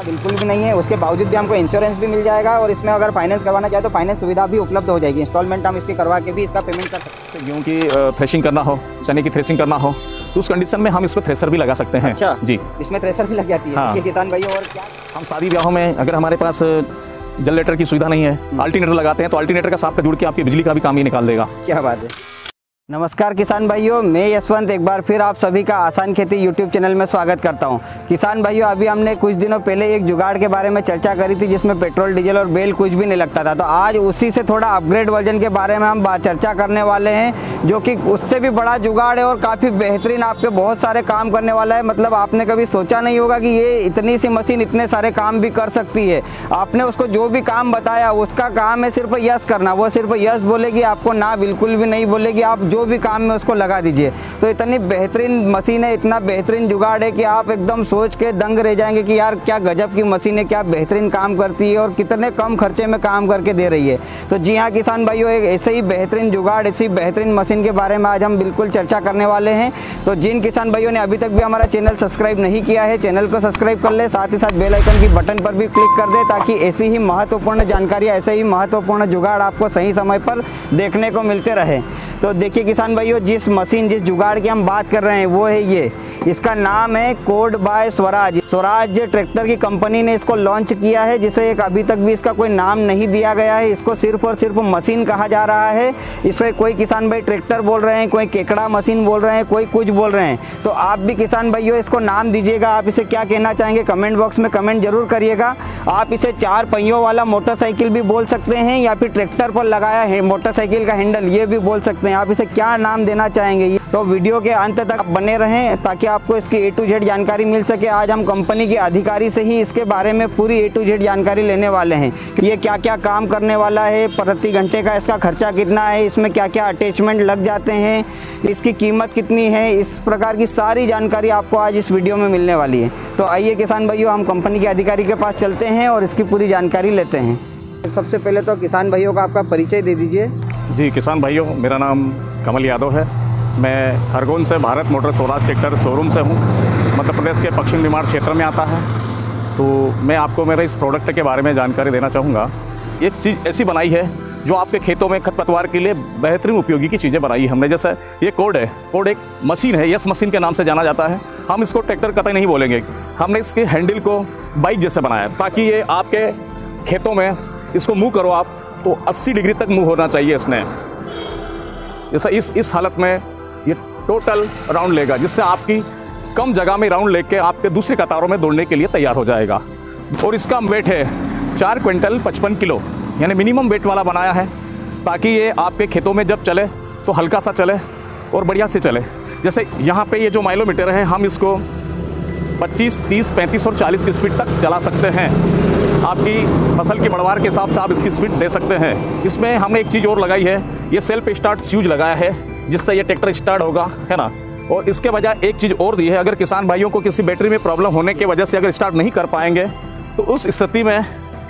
बिल्कुल भी नहीं है, उसके बावजूद भी हमको इंश्योरेंस भी मिल जाएगा और इसमें अगर फाइनेंस करवाना चाहे तो फाइनेंस सुविधा भी उपलब्ध हो जाएगी। इंस्टॉलमेंट हम इसकी करवा के भी इसका पेमेंट कर सकते हैं। गेहूँ की थ्रेशिंग करना हो, चने की थ्रेशिंग करना हो तो उस कंडीशन में हम इस पर थ्रेसर भी लगा सकते हैं। अच्छा जी, इसमें थ्रेसर भी लग जाती है। हाँ। ये किसान भाइयों, और क्या हम शादी ब्याहों में अगर हमारे पास जनरेटर की सुविधा नहीं है, अल्टरनेटर लगाते हैं तो अल्टरनेटर का साथ जुड़ के आपकी बिजली का भी काम ही निकाल देगा। क्या बात है। नमस्कार किसान भाइयों, मैं यशवंत एक बार फिर आप सभी का आसान खेती यूट्यूब चैनल में स्वागत करता हूं। किसान भाइयों, अभी हमने कुछ दिनों पहले एक जुगाड़ के बारे में चर्चा करी थी जिसमें पेट्रोल, डीजल और बेल कुछ भी नहीं लगता था। तो आज उसी से थोड़ा अपग्रेड वर्जन के बारे में हम चर्चा करने वाले हैं, जो कि उससे भी बड़ा जुगाड़ है और काफ़ी बेहतरीन आपके बहुत सारे काम करने वाला है। मतलब आपने कभी सोचा नहीं होगा कि ये इतनी सी मशीन इतने सारे काम भी कर सकती है। आपने उसको जो भी काम बताया उसका काम है सिर्फ यस करना, वो सिर्फ यस बोलेगी, आपको ना बिल्कुल भी नहीं बोलेगी। आप जो भी काम में उसको लगा दीजिए। तो इतनी बेहतरीन मशीन है, इतना बेहतरीन जुगाड़ है कि आप एकदम सोच के दंग रह जाएंगे कि यार क्या गजब की मशीन है, क्या बेहतरीन काम करती है और कितने कम खर्चे में काम करके दे रही है। तो जी हाँ किसान भाइयों, एक ऐसे ही बेहतरीन जुगाड़, ऐसी बेहतरीन मशीन के बारे में आज हम बिल्कुल चर्चा करने वाले हैं। तो जिन किसान भाइयों ने अभी तक भी हमारा चैनल सब्सक्राइब नहीं किया है, चैनल को सब्सक्राइब कर ले, साथ ही साथ बेल आइकन की बटन पर भी क्लिक कर दे ताकि ऐसी ही महत्वपूर्ण जानकारी, ऐसे ही महत्वपूर्ण जुगाड़ आपको सही समय पर देखने को मिलते रहे। तो देखिए किसान भाइयों, जिस मशीन, जिस जुगाड़ की हम बात कर रहे हैं वो है ये। इसका नाम है code by Swaraj. Swaraj tractor की कंपनी ने इसको लॉन्च किया है, जिसे एक अभी तक भी इसका कोई नाम नहीं दिया गया है। इसको सिर्फ और सिर्फ मशीन कहा जा रहा है। इसे कोई किसान भाई ट्रैक्टर बोल रहे हैं, कोई केकड़ा मशीन बोल रहे हैं, कोई कुछ बोल रहे हैं। तो आप भी किसान भाइयों इसको नाम दीजिएगा, आप इसे क्या कहना चाहेंगे कमेंट बॉक्स में कमेंट जरूर करिएगा। आप इसे 4 पहियों वाला मोटरसाइकिल भी बोल सकते हैं या फिर ट्रैक्टर पर लगाया है मोटरसाइकिल का हैंडल, ये भी बोल सकते हैं। आप इसे क्या नाम देना चाहेंगे तो वीडियो के अंत तक बने रहें ताकि आपको इसकी A to Z जानकारी मिल सके। आज हम कंपनी के अधिकारी से ही इसके बारे में पूरी A to Z जानकारी लेने वाले हैं कि ये क्या क्या काम करने वाला है, प्रति घंटे का इसका खर्चा कितना है, इसमें क्या क्या अटैचमेंट लग जाते हैं, इसकी कीमत कितनी है। इस प्रकार की सारी जानकारी आपको आज इस वीडियो में मिलने वाली है। तो आइए किसान भाइयों, हम कंपनी के अधिकारी के पास चलते हैं और इसकी पूरी जानकारी लेते हैं। सबसे पहले तो किसान भाइयों का आपका परिचय दे दीजिए। जी किसान भाइयों, मेरा नाम कमल यादव है। मैं खरगोन से Bharat motor Swaraj tractor showroom से हूँ। मध्य प्रदेश के पश्चिम निमाड़ क्षेत्र में आता है। तो मैं आपको मेरे इस प्रोडक्ट के बारे में जानकारी देना चाहूँगा। एक चीज़ ऐसी बनाई है जो आपके खेतों में खरपतवार के लिए बेहतरीन उपयोगी की चीज़ें बनाई है हमने। जैसे ये कोड है, कोड एक मशीन है, यस मशीन के नाम से जाना जाता है। हम इसको ट्रैक्टर कतई नहीं बोलेंगे। हमने इसके हैंडल को बाइक जैसे बनाया ताकि ये आपके खेतों में इसको मूव करो आप तो 80 डिग्री तक मूव होना चाहिए इसने। जैसे इस हालत में ये टोटल राउंड लेगा, जिससे आपकी कम जगह में राउंड लेके आपके दूसरी कतारों में दौड़ने के लिए तैयार हो जाएगा। और इसका वेट है 4 क्विंटल 55 किलो, यानी मिनिमम वेट वाला बनाया है ताकि ये आपके खेतों में जब चले तो हल्का सा चले और बढ़िया से चले। जैसे यहाँ पे ये जो माइलोमीटर है, हम इसको 25, 30, 35 और 40 की स्पीड तक चला सकते हैं। आपकी फसल की बढ़वार के हिसाब से आप इसकी स्पीड दे सकते हैं। इसमें हमने एक चीज़ और लगाई है, ये सेल्फ स्टार्ट स्विच लगाया है जिससे ये ट्रैक्टर स्टार्ट होगा, है ना। और इसके बजाय एक चीज़ और दी है, अगर किसान भाइयों को किसी बैटरी में प्रॉब्लम होने की वजह से अगर स्टार्ट नहीं कर पाएंगे तो उस स्थिति में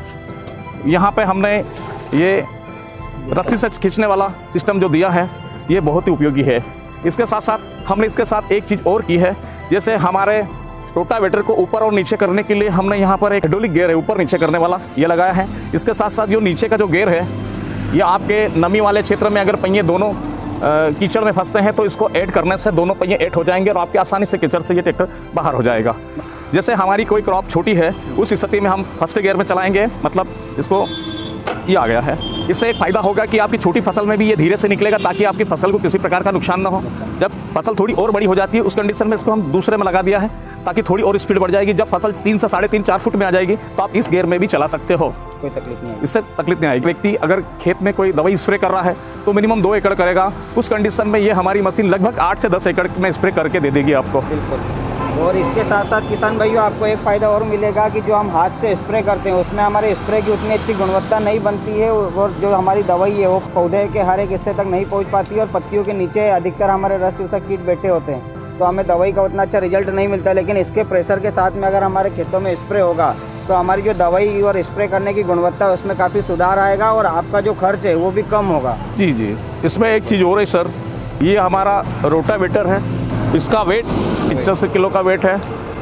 यहाँ पे हमने ये रस्सी से खींचने वाला सिस्टम जो दिया है ये बहुत ही उपयोगी है। इसके साथ साथ हमने इसके साथ एक चीज़ और की है, जैसे हमारे रोटावेटर को ऊपर और नीचे करने के लिए हमने यहाँ पर एक हाइड्रोलिक गेयर है ऊपर नीचे करने वाला, ये लगाया है। इसके साथ साथ जो नीचे का जो गेयर है ये आपके नमी वाले क्षेत्र में अगर पहिए दोनों कीचड़ में फंसते हैं तो इसको ऐड करने से दोनों पहिए ऐड हो जाएंगे और आपके आसानी से कीचड़ से ये ट्रैक्टर बाहर हो जाएगा। जैसे हमारी कोई क्रॉप छोटी है उस स्थिति में हम फर्स्ट गियर में चलाएंगे, मतलब इसको ये आ गया है। इससे एक फ़ायदा होगा कि आपकी छोटी फसल में भी ये धीरे से निकलेगा ताकि आपकी फसल को किसी प्रकार का नुकसान ना हो। जब फसल थोड़ी और बड़ी हो जाती है उस कंडीशन में इसको हम दूसरे में लगा दिया है ताकि थोड़ी और स्पीड बढ़ जाएगी। जब फसल 3 से 3.5 4 फुट में आ जाएगी तो आप इस गियर में भी चला सकते हो, कोई तकलीफ नहीं, इससे तकलीफ नहीं आएगी। व्यक्ति अगर खेत में कोई दवाई स्प्रे कर रहा है तो मिनिमम 2 एकड़ करेगा, उस कंडीशन में ये हमारी मशीन लगभग 8 से 10 एकड़ में स्प्रे करके दे देगी आपको। बिल्कुल। और इसके साथ साथ किसान भाइयों आपको एक फ़ायदा और मिलेगा कि जो हम हाथ से स्प्रे करते हैं उसमें हमारे स्प्रे की उतनी अच्छी गुणवत्ता नहीं बनती है और जो हमारी दवाई है वो पौधे के हर एक हिस्से तक नहीं पहुंच पाती है और पत्तियों के नीचे अधिकतर हमारे रस चूसक कीट बैठे होते हैं, तो हमें दवाई का उतना अच्छा रिजल्ट नहीं मिलता। लेकिन इसके प्रेशर के साथ में अगर हमारे खेतों में स्प्रे होगा तो हमारी जो दवाई और स्प्रे करने की गुणवत्ता है उसमें काफ़ी सुधार आएगा और आपका जो खर्च है वो भी कम होगा। जी जी, इसमें एक चीज़ और है सर, ये हमारा रोटावेटर है, इसका वेट 85 किलो का वेट है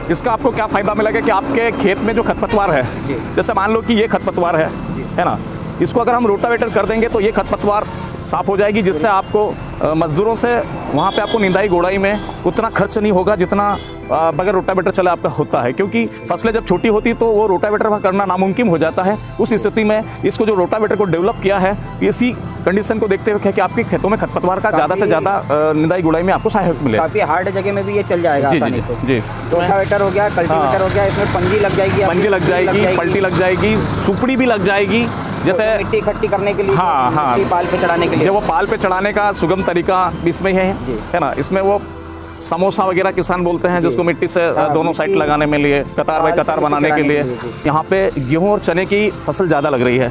इसका आपको क्या फ़ायदा मिलेगा कि आपके खेत में जो खरपतवार है, जैसे मान लो कि ये खरपतवार है ना, इसको अगर हम रोटावेटर कर देंगे तो ये खरपतवार साफ़ हो जाएगी, जिससे आपको मज़दूरों से वहाँ पे आपको निंदाई गोड़ाई में उतना खर्च नहीं होगा जितना बगैर रोटावेटर चले आपका होता है, क्योंकि फसलें जब छोटी होती तो वो रोटावेटर करना नामुमकिन हो जाता है। उस स्थिति में इसको जो रोटावेटर को डेवलप किया है, इसी कंडीशन को देखते हुए कि आपके खेतों में खरपतवार का ज़्यादा से ज़्यादा निंदाई गुड़ाई में आपको सहायक मिले। काफ़ी हार्ड जगह में भी ये चल जाएगा। जी जी जी। रोटावेटर हो गया, कल्टीवेटर हो गया, इसमें पंजी लग जाएगी, पलटी लग जाएगी, सुपड़ी भी लग जाएगी, जैसे मिट्टी इकट्ठी करने के लिए, हाँ, पाल पे चढ़ाने के लिए, जो वो पाल पे चढ़ाने का सुगम तरीका इसमें है ना। इसमें वो समोसा वगैरह किसान बोलते हैं, जिसको मिट्टी से दोनों साइड लगाने में लिए, कतार बाई कतार बनाने के लिए। यहाँ पे गेहूं और चने की फसल ज़्यादा लग रही है,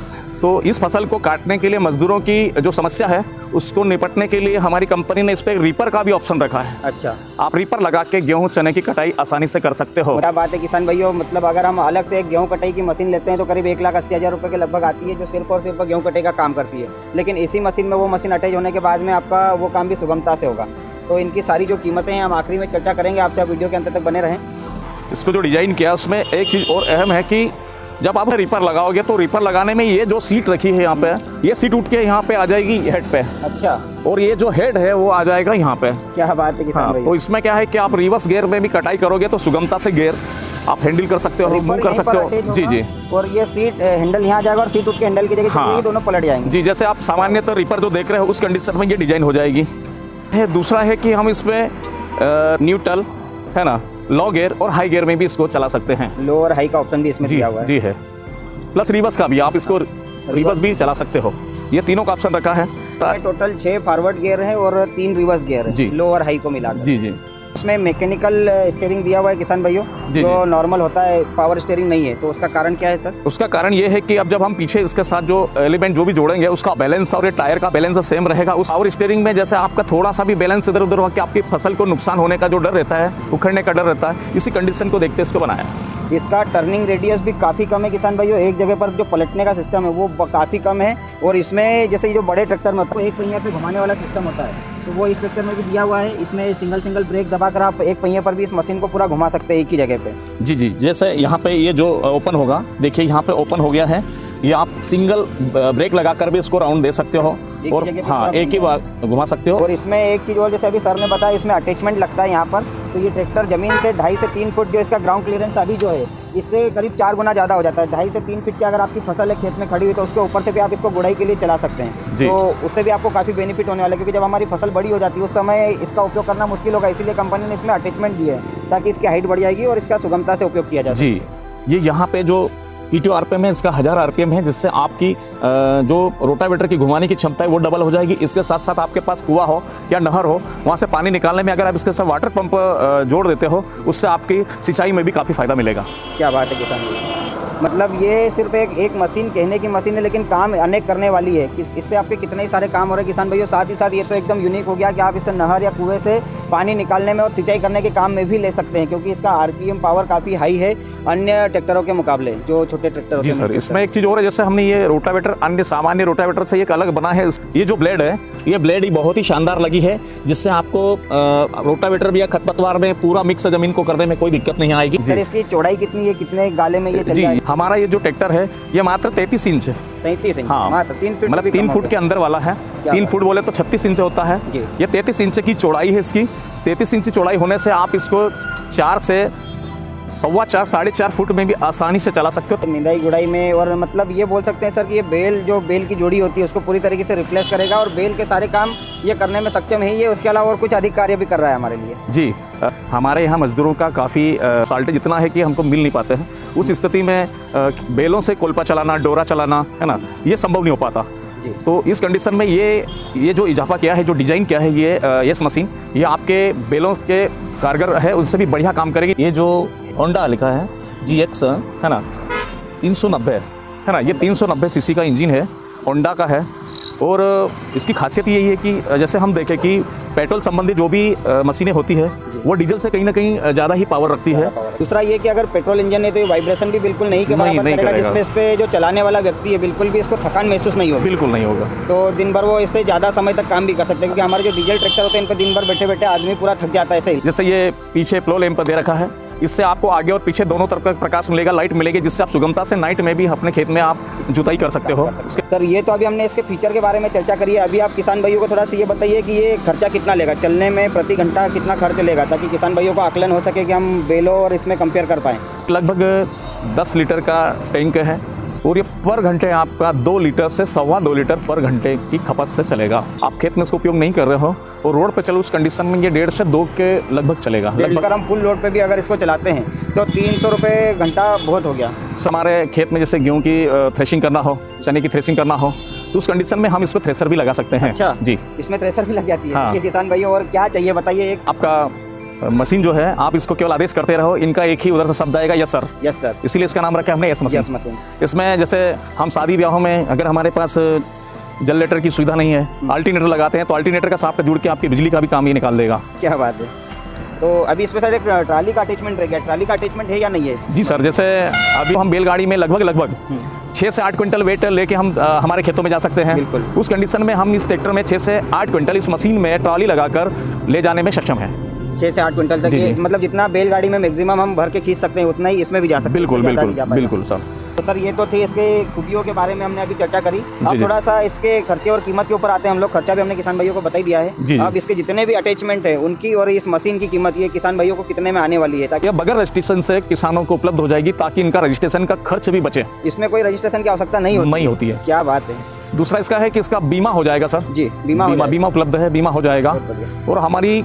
तो इस फसल को काटने के लिए मजदूरों की जो समस्या है उसको निपटने के लिए हमारी कंपनी ने इस पर रीपर का भी ऑप्शन रखा है। अच्छा, आप रीपर लगा के गेहूं चने की कटाई आसानी से कर सकते हो। क्या बात है किसान भाइयों, मतलब अगर हम अलग से एक गेहूं कटाई की मशीन लेते हैं तो करीब 1,80,000 रुपये के लगभग आती है, जो सिर्फ और सिर्फ गेहूं कटाई का काम करती है। लेकिन इसी मशीन में वो मशीन अटैच होने के बाद में आपका वो काम भी सुगमता से होगा। तो इनकी सारी जो कीमतें हैं हम आखिरी में चर्चा करेंगे, आपसे आप वीडियो के अंत तक बने रहें। इसको जो डिज़ाइन किया उसमें एक चीज़ और अहम है कि जब आप रीपर लगाओगे तो रीपर लगाने में ये जो सीट रखी है यहाँ पे, ये सीट उठ के यहाँ पे आ जाएगी हेड पे। अच्छा, और ये जो हेड है वो आ जाएगा यहाँ पे। क्या बात है किसान भाई। तो इसमें क्या है कि आप रिवर्स गियर में भी कटाई करोगे तो सुगमता से गियर आप हैंडल कर सकते हो, मूव कर सकते हो। जी जी। और ये सीट हैंडल यहाँ जाएगा और सीट उठ के हैंडल की जगह दोनों पलट जाएंगे। जी, जैसे आप सामान्यतः रीपर जो देख रहे हो उस कंडीशन में ये डिजाइन हो जाएगी। दूसरा है कि हम इसमें न्यूट्रल है ना, लो गियर और हाई गियर में भी इसको चला सकते हैं। लो और हाई का ऑप्शन भी इसमें दिया हुआ है। जी है, प्लस रिवर्स का भी, आप इसको रिवर्स भी चला सकते हो। ये तीनों का ऑप्शन रखा है। टोटल 6 फॉरवर्ड गियर है और 3 रिवर्स गियर है, लो और हाई को मिला। जी जी। इसमें मैकेनिकल स्टीयरिंग दिया हुआ है किसान भाइयों, जो नॉर्मल होता है, पावर स्टीयरिंग नहीं है। तो उसका कारण क्या है सर? उसका कारण ये है कि अब जब हम पीछे इसके साथ जो एलिमेंट जो भी जोड़ेंगे उसका बैलेंस और ये टायर का बैलेंस सेम रहेगा। उस पावर स्टीयरिंग में जैसे आपका थोड़ा सा भी बैलेंस इधर उधर होकर आपकी फसल को नुकसान होने का जो डर रहता है, उखड़ने का डर रहता है, इसी कंडीशन को देखते इसको बनाया। इसका टर्निंग रेडियस भी काफ़ी कम है किसान भाइयों, एक जगह पर जो पलटने का सिस्टम है वो काफ़ी कम है। और इसमें जैसे जो बड़े ट्रैक्टर में एक पहिया पे घुमाने वाला सिस्टम होता है, तो वो इस ट्रैक्टर में भी दिया हुआ है। इसमें सिंगल ब्रेक दबाकर आप एक पहिए पर भी इस मशीन को पूरा घुमा सकते हैं एक ही जगह पे। जी जी, जैसे यहाँ पे ये जो ओपन होगा, देखिए यहाँ पे ओपन हो गया है, ये आप सिंगल ब्रेक लगाकर भी इसको राउंड दे सकते हो और हाँ, एक ही बार घुमा सकते हो। और इसमें एक चीज़ और, जैसे अभी सर ने बताया, इसमें अटैचमेंट लगता है यहाँ पर। तो ये ट्रैक्टर ज़मीन से 2.5 से 3 फुट जो इसका ग्राउंड क्लियरेंस अभी जो है, इससे करीब 4 गुना ज़्यादा हो जाता है। 2.5 से 3 फीट की अगर आपकी फसल है खेत में खड़ी हुई तो उसके ऊपर से भी आप इसको गुड़ाई के लिए चला सकते हैं। तो उससे भी आपको काफ़ी बेनिफिट होने वाला है, क्योंकि जब हमारी फसल बड़ी हो जाती है उस समय इसका उपयोग करना मुश्किल होगा। इसीलिए कंपनी ने इसमें अटैचमेंट दिया है ताकि इसकी हाइट बढ़ जाएगी और इसका सुगमता से उपयोग किया जाए। जी, ये यहाँ पे जो PTO RPM है इसका 1000 RPM है, जिससे आपकी जो रोटावेटर की घुमाने की क्षमता है वो डबल हो जाएगी। इसके साथ साथ आपके पास कुआं हो या नहर हो, वहाँ से पानी निकालने में अगर आप इसके साथ वाटर पंप जोड़ देते हो, उससे आपकी सिंचाई में भी काफ़ी फ़ायदा मिलेगा। क्या बात है किसान, मतलब ये सिर्फ एक मशीन कहने की मशीन है, लेकिन काम अनेक करने वाली है। इससे आपके कितने ही सारे काम हो रहे हैं किसान भाइयों। साथ ही साथ ये तो एकदम यूनिक हो गया कि आप इससे नहर या कुएं से पानी निकालने में और सिंचाई करने के काम में भी ले सकते हैं, क्योंकि इसका RPM पावर काफ़ी हाई है अन्य ट्रैक्टरों के मुकाबले, जो छोटे ट्रैक्टर। जी सर, इसमें एक चीज़ और है, जैसे हमने ये रोटावेटर अन्य सामान्य रोटावेटर से एक अलग बना है। ये जो ब्लेड है, ये ब्लेड ही बहुत ही शानदार लगी है, जिससे आपको रोटावेटर भी या खरपतवार में पूरा मिक्स ज़मीन को करने में कोई दिक्कत नहीं आएगी। सर, इसकी चौड़ाई कितनी है, कितने गाले में ये चल जाएगा? हमारा ये जो ट्रैक्टर है ये मात्र 33 इंच है। 33 इंच, हाँ, मात्र 3 फीट, मतलब 3 फुट के अंदर वाला है। 3 फुट बोले तो 36 इंच होता है। ये 33 इंच की चौड़ाई है इसकी। 33 इंच चौड़ाई होने से आप इसको 4 से 4.25 साढ़े 4 फुट में भी आसानी से चला सकते हो निंदाई गुड़ाई में। और मतलब ये बोल सकते हैं सर कि ये बेल की जोड़ी होती है उसको पूरी तरीके से रिप्लेस करेगा और बेल के सारे काम ये करने में सक्षम है। ये उसके अलावा और कुछ अधिक कार्य भी कर रहा है हमारे लिए। जी, हमारे यहाँ मजदूरों का काफ़ी साल्टेज इतना है कि हमको मिल नहीं पाते हैं। उस स्थिति में बेलों से कोल्पा चलाना, डोरा चलाना, है ना, ये संभव नहीं हो पाता। तो इस कंडीशन में ये जो इजाफा किया है, जो डिज़ाइन किया है ये मशीन, ये आपके बेलों के कारगर है, उससे भी बढ़िया काम करेगी। ये जो होंडा लिखा है GX है ना, 390 है ना, ये 390 सीसी का इंजन है, होंडा का है। और इसकी खासियत यही है कि जैसे हम देखें कि पेट्रोल संबंधी जो भी मशीनें होती है वो डीजल से कहीं ना कहीं ज़्यादा ही पावर रखती है। दूसरा ये कि अगर पेट्रोल इंजन है तो ये वाइब्रेशन भी बिल्कुल नहीं के बराबर करेगा, जिसमें इस पे जो चलाने वाला व्यक्ति है बिल्कुल भी इसको थकान महसूस नहीं होगा। बिल्कुल नहीं होगा। तो दिन भर वो इससे ज़्यादा समय तक काम भी कर सकते हैं, क्योंकि हमारे जो डीजल ट्रैक्टर होते हैं इन पर दिन भर बैठे बैठे आदमी पूरा थक जाता है। ऐसे जैसे ये पीछे फ्लो लैंप दे रखा है, इससे आपको आगे और पीछे दोनों तरफ का प्रकाश मिलेगा, लाइट मिलेगी, जिससे आप सुगमता से नाइट में भी अपने खेत में आप जुताई कर सकते हो। सर ये तो अभी हमने इसके फीचर के बारे में चर्चा करी है। अभी आप किसान भाइयों को थोड़ा सा ये बताइए कि ये खर्चा कितना लेगा चलने में, प्रति घंटा कितना खर्च लेगा, ताकि किसान भाइयों को आकलन हो सके कि हम बेलो और इसमें कंपेयर कर पाएँ। लगभग 10 लीटर का टैंक है और ये पर घंटे आपका 2 लीटर से 2.25 लीटर पर घंटे की खपत से चलेगा। आप खेत में इसको उपयोग नहीं कर रहे हो और रोड पे चलो उस कंडीशन में ये 1.5 से 2 के लगभग चलेगा। अगर हम फुल लोड पे भी अगर इसको चलाते हैं तो 300 रुपये घंटा बहुत हो गया। हमारे खेत में जैसे गेहूँ की थ्रेशिंग करना हो, चने की थ्रेशिंग करना हो, तो उस कंडीशन में हम इस पर थ्रेसर भी लगा सकते हैं। अच्छा जी, इसमें थ्रेसर भी लग जाती है। हाँ। ये किसान भाइयों और क्या चाहिए बताइए। एक आपका मशीन जो है आप इसको केवल आदेश करते रहो, इनका एक ही उधर से शब्द आएगा यस सर। यस सर, इसीलिए इसका नाम रखा हमने यस मशीन। Yes machine. इसमें जैसे हम शादी ब्याहों में अगर हमारे पास जनरेटर की सुविधा नहीं है, अल्टरनेटर लगाते हैं, तो अल्टरनेटर का साथ जुड़ के आपकी बिजली का भी काम ये निकाल देगा। क्या बात है। तो अभी इसमें सर एक ट्राली का अटैचमेंट रह गया, ट्राली का अटैचमेंट है या नहीं है? जी सर, जैसे अभी हम बैलगाड़ी में लगभग 6 से 8 क्विंटल वेट लेके हम हमारे खेतों में जा सकते हैं। बिल्कुल। उस कंडीशन में हम इस ट्रैक्टर में 6 से 8 क्विंटल इस मशीन में ट्रॉली लगाकर ले जाने में सक्षम है। 6 से 8 क्विंटल तक ये मतलब जितना बैलगाड़ी में मैक्सिमम हम भर के खींच सकते हैं उतना ही इसमें भी जा सकते हैं। बिल्कुल बिल्कुल बिल्कुल सर। तो सर ये तो थे इसके खूबियों के बारे में हमने अभी चर्चा करी। अब थोड़ा सा इसके खर्चे और कीमत के ऊपर आते हैं हम लोग। खर्चा भी हमने किसान भाइयों को बता ही दिया है। अब इसके जितने भी अटैचमेंट है उनकी और इस मशीन की कीमत ये किसान भाइयों को कितने में आने वाली है, ताकि यह बगैर रजिस्ट्रेशन से किसानों को उपलब्ध हो जाएगी, ताकि इनका रजिस्ट्रेशन का खर्च भी बचे। इसमें कोई रजिस्ट्रेशन की आवश्यकता नहीं होती है। क्या बात है। दूसरा इसका है कि इसका बीमा हो जाएगा सर। जी, बीमा उपलब्ध है, बीमा हो जाएगा। और हमारी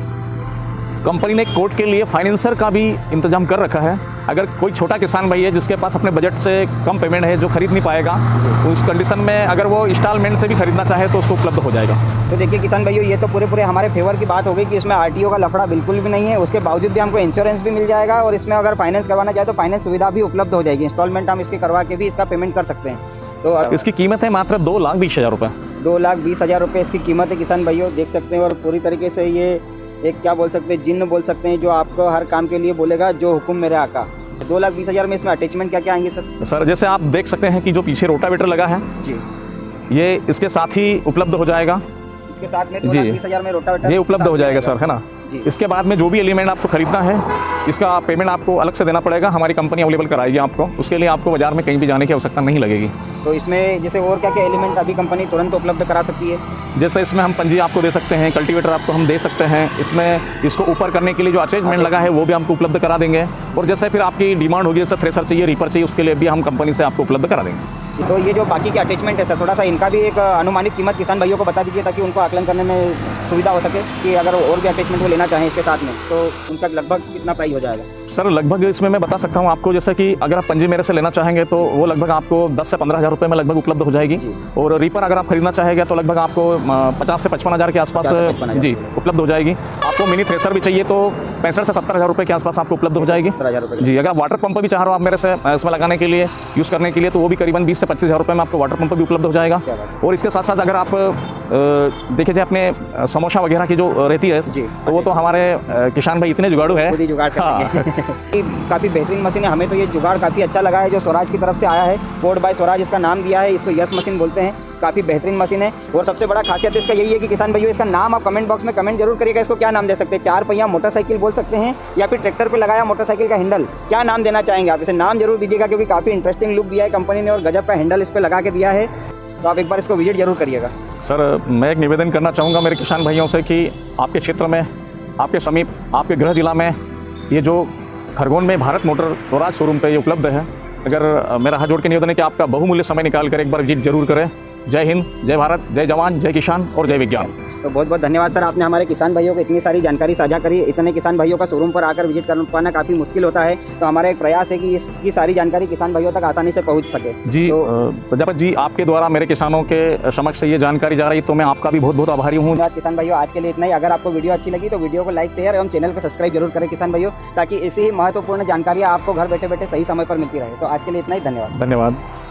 कंपनी ने कोर्ट के लिए फाइनेंसर का भी इंतजाम कर रखा है। अगर कोई छोटा किसान भाई है जिसके पास अपने बजट से कम पेमेंट है, जो खरीद नहीं पाएगा, उस कंडीशन में अगर वो इंस्टॉलमेंट से भी खरीदना चाहे तो उसको उपलब्ध हो जाएगा। तो देखिए किसान भाइयों, ये तो पूरे हमारे फेवर की बात हो गई कि इसमें आरटीओ का लफड़ा बिल्कुल भी नहीं है। उसके बावजूद भी हमको इंश्योरेंस भी मिल जाएगा और इसमें अगर फाइनेंस करवाना चाहे तो फाइनेंस सुविधा भी उपलब्ध हो जाएगी। इंस्टॉलमेंट हम इसके करवा के भी इसका पेमेंट कर सकते हैं। तो इसकी कीमत है मात्र 2,20,000 रुपये। 2,20,000 रुपये इसकी कीमत है किसान भाइयों, देख सकते हैं। और पूरी तरीके से ये एक क्या बोल सकते हैं, जिन्न बोल सकते हैं, जो आपको हर काम के लिए बोलेगा जो हुक्म मेरे आका। 2,20,000 में इसमें अटैचमेंट क्या क्या आएंगे सर? सर जैसे आप देख सकते हैं कि जो पीछे रोटावेटर लगा है जी, ये इसके साथ ही उपलब्ध हो जाएगा। इसके साथ में 2,20,000 में रोटावेटर ये उपलब्ध हो जाएगा सर, है ना। इसके बाद में जो भी एलिमेंट आपको खरीदना है, इसका पेमेंट आपको अलग से देना पड़ेगा। हमारी कंपनी अवेलेबल कराएगी आपको, उसके लिए आपको बाजार में कहीं भी जाने की आवश्यकता नहीं लगेगी। तो इसमें जैसे और क्या क्या एलिमेंट अभी कंपनी तुरंत उपलब्ध करा सकती है? जैसे इसमें हम पंजी आपको दे सकते हैं, कल्टीवेटर आपको हम दे सकते हैं। इसमें इसको ऊपर करने के लिए जो अटैचमेंट लगा है वो भी हमको उपलब्ध करा देंगे। और जैसे फिर आपकी डिमांड होगी, जैसे थ्रेसर चाहिए, रीपर चाहिए, उसके लिए भी हम कंपनी से आपको उपलब्ध करा देंगे। तो ये जो बाकी के अटैचमेंट है सर, थोड़ा सा इनका भी एक अनुमानित कीमत किसान भाइयों को बता दीजिए, ताकि उनको आकलन करने में सुविधा हो सके कि अगर और भी अटैचमेंट वो लेना चाहें इसके साथ में तो उनका लगभग कितना प्राइस हो जाएगा? सर लगभग इसमें मैं बता सकता हूँ आपको, जैसे कि अगर आप पंजी मेरे से लेना चाहेंगे तो वो लगभग आपको 10 से 15,000 रुपये में लगभग उपलब्ध हो जाएगी। और रीपर अगर आप खरीदना चाहेंगे तो लगभग आपको 50 से 55,000 के आसपास जी उपलब्ध हो जाएगी। आपको मिनी थ्रेसर भी चाहिए तो 65 से 70,000 रुपये के आसपास आपको उपलब्ध हो जाएगी जी। अगर वाटर पंप भी चाह रहे हो आप मेरे से इसमें लगाने के लिए, यूज़ करने के लिए, तो वो भी करीबन 20 से 25,000 रुपये में आपको वाटर पंप भी उपलब्ध हो जाएगा। और इसके साथ साथ अगर आप देखिए जाए अपने समोसा वगैरह की जो रहती है तो वो तो हमारे किसान भाई इतने जुगाड़ू है, काफ़ी बेहतरीन मशीन है। हमें तो ये जुगाड़ काफ़ी अच्छा लगा है जो स्वराज की तरफ से आया है। कोड बाय स्वराज इसका नाम दिया है, इसको यस मशीन बोलते हैं। काफ़ी बेहतरीन मशीन है। और सबसे बड़ा खासियत इसका यही है कि किसान भाइयों, इसका नाम आप कमेंट बॉक्स में कमेंट जरूर करिएगा। इसको क्या नाम दे सकते हैं? 4 पहिया मोटरसाइकिल बोल सकते हैं, या फिर ट्रैक्टर पे लगाया मोटरसाइकिल का हैंडल, क्या नाम देना चाहेंगे आप? इसे नाम जरूर दीजिएगा, क्योंकि काफ़ी इंटरेस्टिंग लुक दिया है कंपनी ने और गजब का हैंडल इस पर लगा के दिया है। तो आप एक बार इसको विजिट जरूर करिएगा। सर मैं एक निवेदन करना चाहूँगा मेरे किसान भाइयों से कि आपके क्षेत्र में, आपके समीप, आपके गृह जिला में ये जो खरगोन में भारत मोटर स्वराज शोरूम पे ये उपलब्ध है। अगर मेरा हाथ जोड़ के निवेदन है कि आपका बहुमूल्य समय निकाल कर एक बार विजिट जरूर करें। जय हिंद, जय भारत, जय जवान, जय किसान और जय विज्ञान। तो बहुत बहुत धन्यवाद सर, आपने हमारे किसान भाइयों को इतनी सारी जानकारी साझा करी। इतने किसान भाइयों का शोरूम पर आकर विजिट कर पाना काफ़ी मुश्किल होता है, तो हमारा एक प्रयास है कि इसकी सारी जानकारी किसान भाइयों तक आसानी से पहुंच सके। जी प्रजापति जी, आपके द्वारा मेरे किसानों के समक्ष ये जानकारी जा रही, तो मैं आपका भी बहुत बहुत आभारी हूँ। किसान भाइयों, आज के लिए इतना ही। अगर आपको वीडियो अच्छी लगी तो वीडियो को लाइक, शेयर एवं चैनल को सब्सक्राइब जरूर करें किसान भाइयों, ताकि ऐसी ही महत्वपूर्ण जानकारियाँ आपको घर बैठे बैठे सही समय पर मिलती रहे। तो आज के लिए इतना ही, धन्यवाद।